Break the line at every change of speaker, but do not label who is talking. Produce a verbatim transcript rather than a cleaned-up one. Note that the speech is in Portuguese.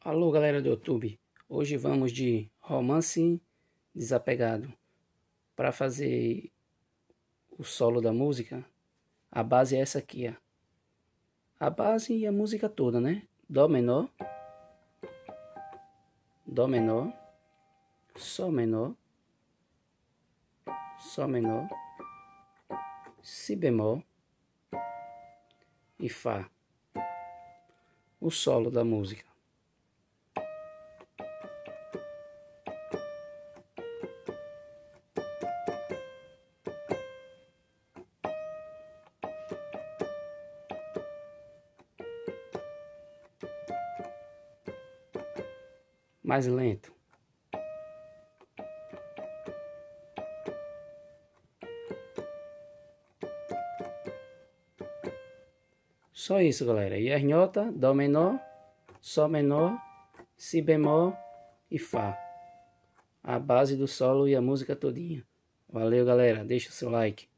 Alô, galera do YouTube, hoje vamos de Romance Desapegado. Para fazer o solo da música, a base é essa aqui, ó. A base e a música toda, né? Dó menor, Dó menor, Sol menor, Sol menor, Si bemol e Fá. O solo da música. Mais lento. Só isso, galera. E as notas, Dó menor, Sol menor, Si bemol e Fá. A base do solo e a música todinha. Valeu, galera. Deixa o seu like.